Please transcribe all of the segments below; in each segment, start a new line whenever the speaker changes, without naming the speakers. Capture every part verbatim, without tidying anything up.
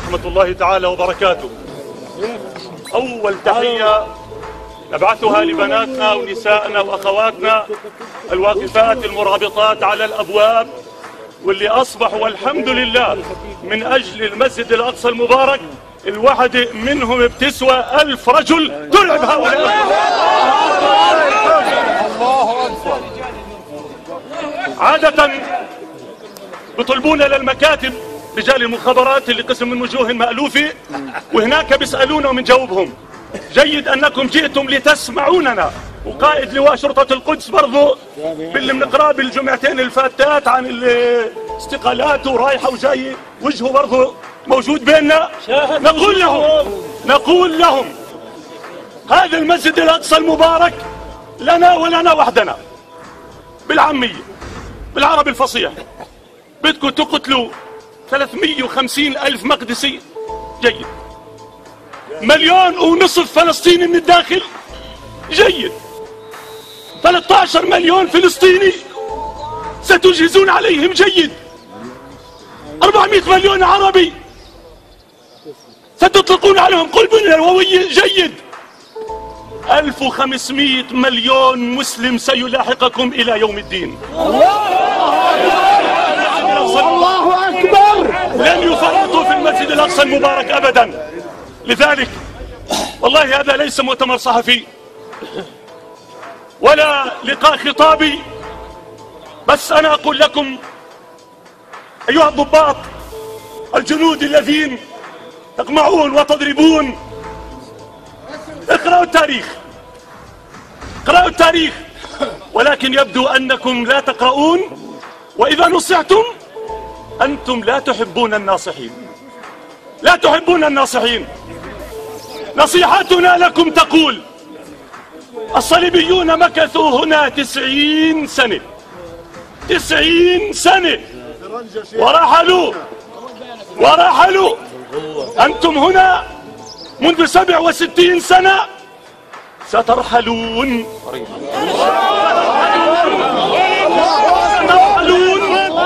ورحمة الله تعالى وبركاته. أول تحية نبعثها لبناتنا ونسائنا وأخواتنا الواقفات المرابطات على الأبواب، واللي أصبحوا والحمد لله من أجل المسجد الأقصى المبارك الوحدة منهم بتسوى ألف رجل ترعب هؤلاء. عادة بيطلبونا للمكاتب رجال المخابرات اللي قسم من وجوه مألوفة، وهناك بيسألونا ومنجاوبهم. جيد أنكم جئتم لتسمعوننا، وقائد لواء شرطة القدس برضو باللي بنقراه بالجمعتين الفاتات عن الاستقالات ورايحة وجاية وجهه برضو موجود بيننا. نقول لهم نقول لهم هذا المسجد الأقصى المبارك لنا ولنا وحدنا. بالعامية بالعربي الفصيح بدكم تقتلوا ثلاثمئة وخمسين ألف مقدسي، جيد. مليون ونصف فلسطيني من الداخل، جيد. ثلاثة عشر مليون فلسطيني ستجهزون عليهم، جيد. أربعمئة مليون عربي ستطلقون عليهم قنبلة نووية، جيد. ألف وخمسمئة مليون مسلم سيلاحقكم إلى يوم الدين. الله أكبر. لن يفرطوا في المسجد الأقصى المبارك أبدا. لذلك والله هذا ليس مؤتمر صحفي ولا لقاء خطابي، بس أنا أقول لكم أيها الضباط الجنود الذين تقمعون وتضربون، اقرأوا التاريخ اقرأوا التاريخ ولكن يبدو أنكم لا تقرؤون، وإذا نصحتم أنتم لا تحبون الناصحين، لا تحبون الناصحين. نصيحتنا لكم تقول الصليبيون مكثوا هنا تسعين سنة، تسعين سنة ورحلوا ورحلوا. أنتم هنا منذ سبع وستين سنة، سترحلون سترحلون.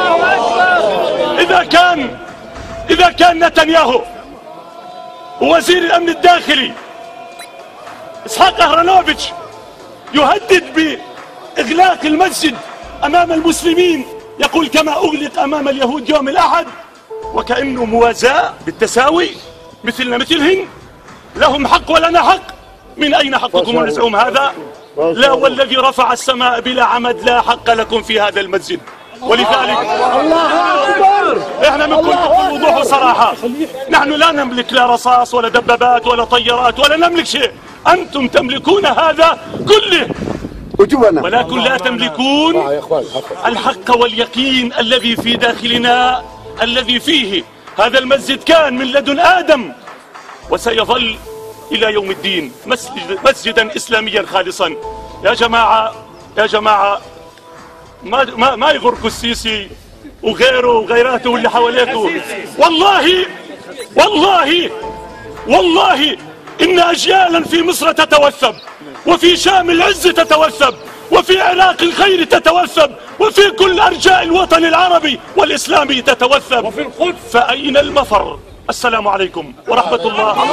إذا كان إذا كان نتنياهو ووزير الأمن الداخلي إسحاق أهرونوفيتش يهدد بإغلاق المسجد أمام المسلمين، يقول كما أغلق أمام اليهود يوم الأحد، وكأنه موازاة بالتساوي مثلنا مثلهن، لهم حق ولنا حق. من أين حقكم ونزعم هذا؟ لا، والذي رفع السماء بلا عمد لا حق لكم في هذا المسجد. ولذلك الله أكبر، احنا بنقول بكل وضوح وصراحة، نحن لا نملك لا رصاص ولا دبابات ولا طيارات ولا نملك شيء. أنتم تملكون هذا كله، ولكن لا تملكون الحق واليقين الذي في داخلنا، الذي فيه هذا المسجد كان من لدن آدم وسيظل إلى يوم الدين مسجد مسجدا إسلاميا خالصا. يا جماعة يا جماعة ما ما ما يغركوا السيسي وغيره وغيراته واللي حواليكوا. والله والله والله إن أجيالا في مصر تتوثب، وفي شام العز تتوثب، وفي عراق الخير تتوثب، وفي كل أرجاء الوطن العربي والإسلامي تتوثب، وفي القدس. فأين المفر؟ السلام عليكم ورحمة الله.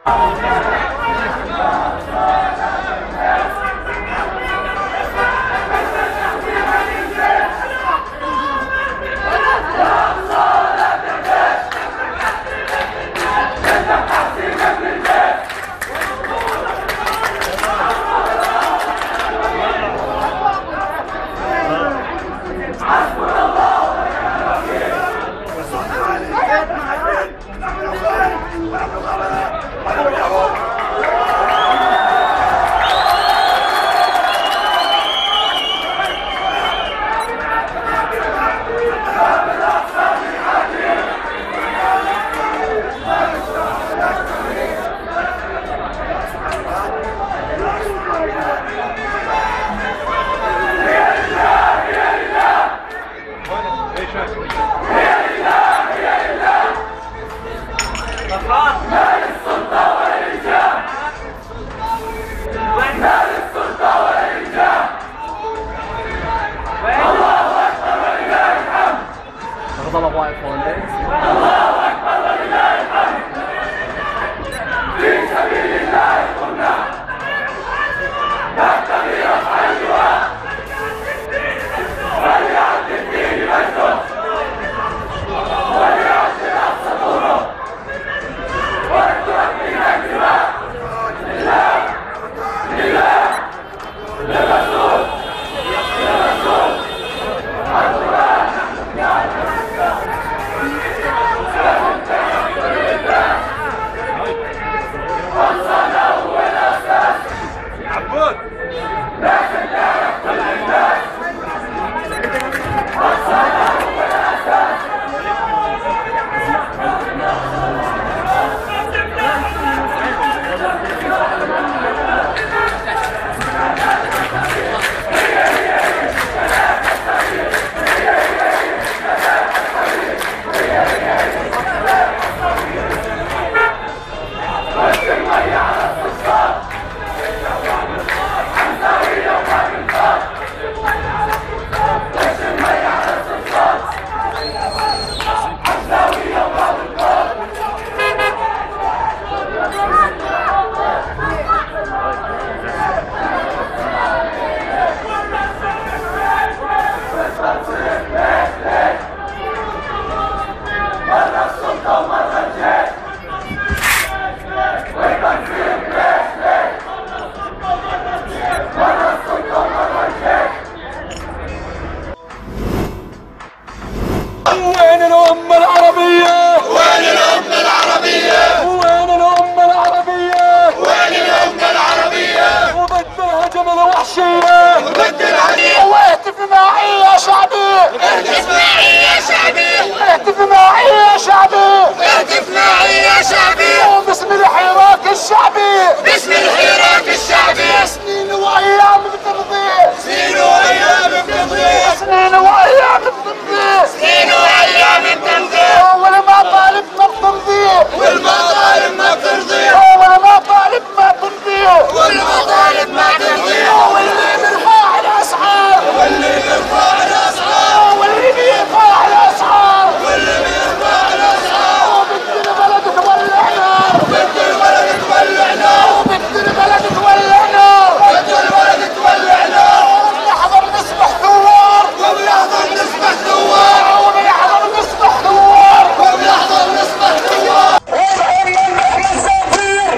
اهتف معي يا شعبي، اهتف معي يا شعبي، اهتف معي يا شعبي، وباسم الحراك الشعبي، باسم الحراك الشعبي، سنين وايام بتمضي، سنين وايام بتمضي، سنين وايام بتمضي، سنين وايام بتمضي، والما طالب ما بتمضي، والما طالب ما بتمضي، والما طالب ما بتمضي، والما طالب ما بتمضي، واللي بيرفع الاسعار، واللي بيرفع الاسعار، واللي بيرفع الاسعار، واللي بيرفع الاسعار، وبدي البلد تولع نار، وبدي البلد تولع نار، وبدي البلد تولع نار، وبدي البلد تولع نار، وبنحضر نسبح ثوار، وبنحضر نسبح ثوار، وبنحضر نسبح ثوار، وبنحضر نسبح ثوار، وبعمل احنا سافير،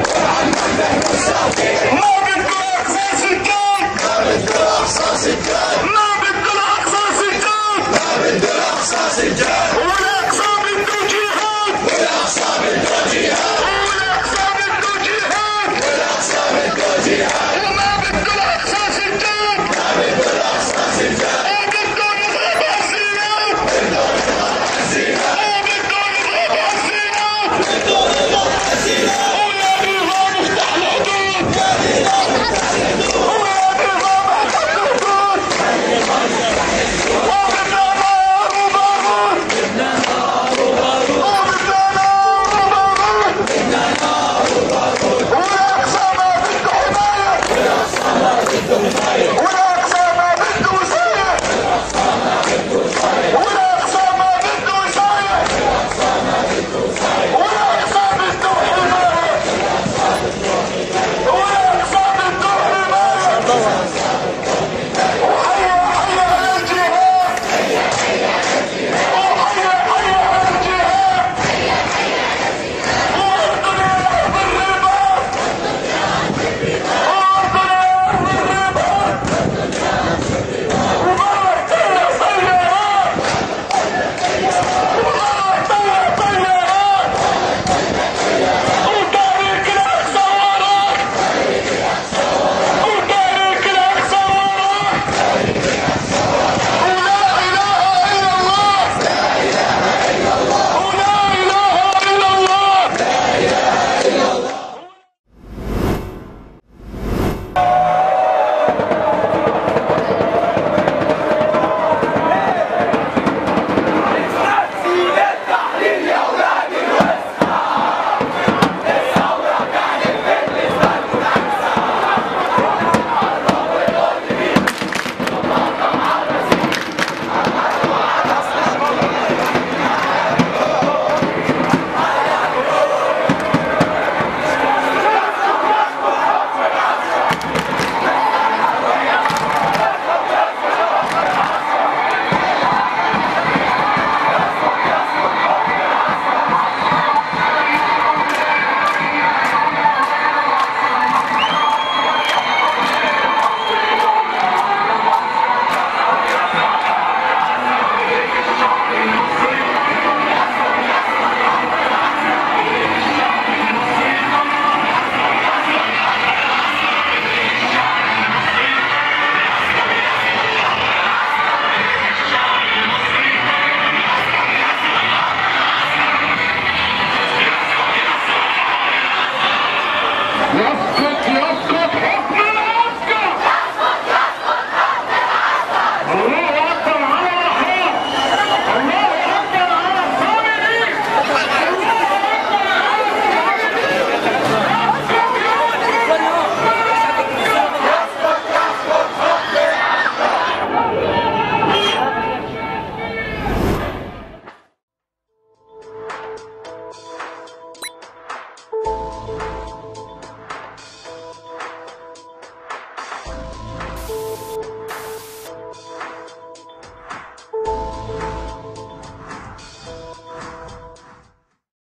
ما بدنا اقصى سكان، ما بدنا اقصى سكان، ما بدنا اقصى سكان، ما بدنا اقصى سكان، والاقصى بده جهاد، والاقصى بده جهاد، والاقصى بده جهاد، والاقصى بده جهاد.